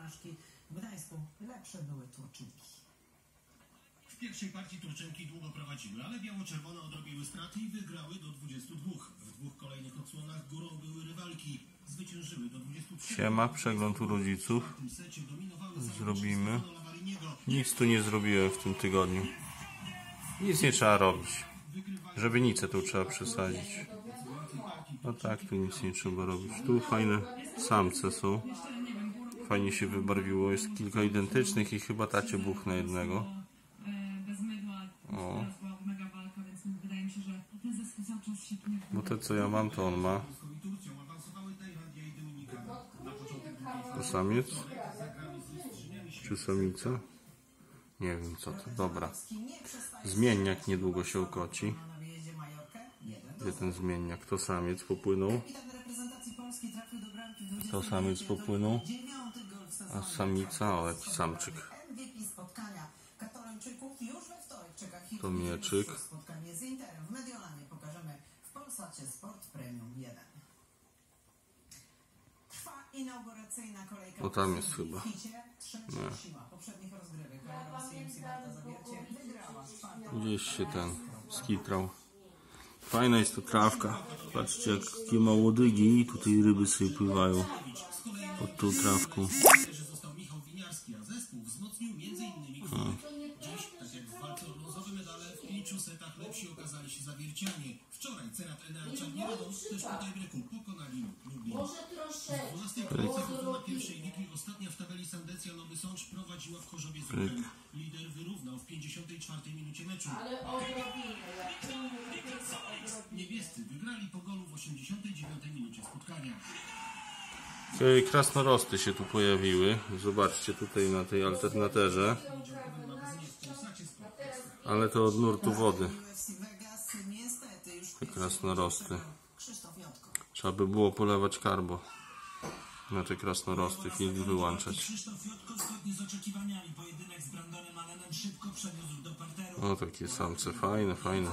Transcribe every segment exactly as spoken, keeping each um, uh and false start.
porażki. W Gdańsku lepsze były Turczynki. W pierwszej partii Turczynki długo prowadziły, ale biało-czerwone odrobiły straty i wygrały do dwudziestu dwóch. W dwóch kolejnych odsłonach górą były rywalki. Zwyciężyły do dwudziestu trzech. Siema, przegląd u rodziców. Zrobimy. Nic tu nie zrobiłem w tym tygodniu. Nic nie trzeba robić. Żebienicę tu trzeba przesadzić. No tak, tu nic nie trzeba robić. Tu fajne samce są. Fajnie się wybarwiło. Jest kilka identycznych i chyba tacie buchna jednego. O. Bo te co ja mam, to on ma. To samiec? Czy samica? Nie wiem co to. Dobra. Zmienniak niedługo się ukoci. Gdzie ten zmienniak? To samiec popłynął. To samiec popłynął. A samica, o jaki samczyk. To mieczyk. O tam jest chyba. Nie. Gdzieś się ten skitrał. Fajna jest to trawka. Patrzcie jakie ma łodygi i tutaj ryby sobie pływają pod tą trawką. setach lepsi okazali się zawiercianie. Wczoraj Cerat Enea Czarnieradą też po tiebreaku pokonali Lublin. Z dwunastej kolejce na pierwszej ligi ostatnia w tabeli Sandecja Nowy Sącz prowadziła w Chorzowie Suchem. Lider wyrównał w pięćdziesiątej czwartej minucie meczu. Niebiescy wygrali po golu w osiemdziesiątej dziewiątej minucie spotkania. Krasnorosty się tu pojawiły. Zobaczcie tutaj na tej alternaterze. Ale to od nurtu wody. Te krasnorosty. Trzeba by było polewać karbo na te krasnorosty i wyłączać. O, takie samce fajne, fajne.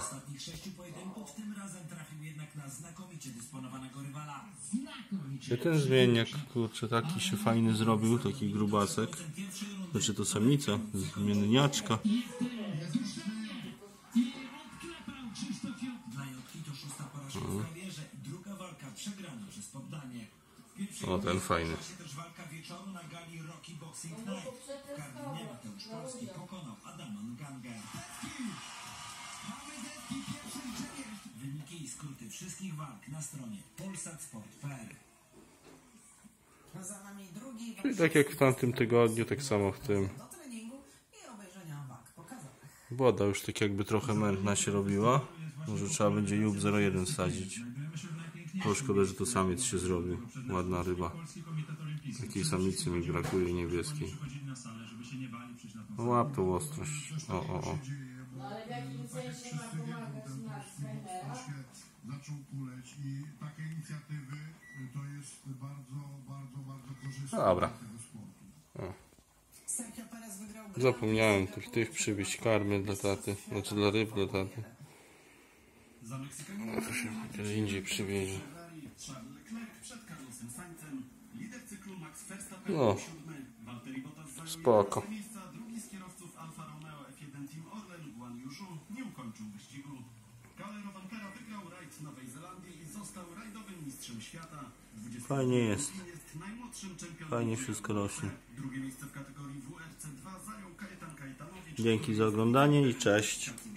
I ten zmienniak, kurczę, taki się fajny zrobił, taki grubasek. Znaczy to samica, zmienniaczka. O, ten fajny. Wyniki i skróty wszystkich walk na stronie polsat sport kropka p l. Czyli tak jak w tamtym tygodniu, tak samo w tym. Woda już tak jakby trochę mętna się robiła. Może trzeba będzie Jub zero jeden sadzić. To szkoda, że to samiec się zrobił. Ładna ryba. Takiej samicy mi brakuje niebieskiej. No łap tą ostrość. O, o, o. Dobra. O. Zapomniałem tych, tych przywieźć karmy dla taty. Znaczy dla ryb dla taty. No to się kiedy indziej przywiezie. No. Spoko. Fajnie jest. Fajnie wszystko rośnie. Dzięki za oglądanie i cześć.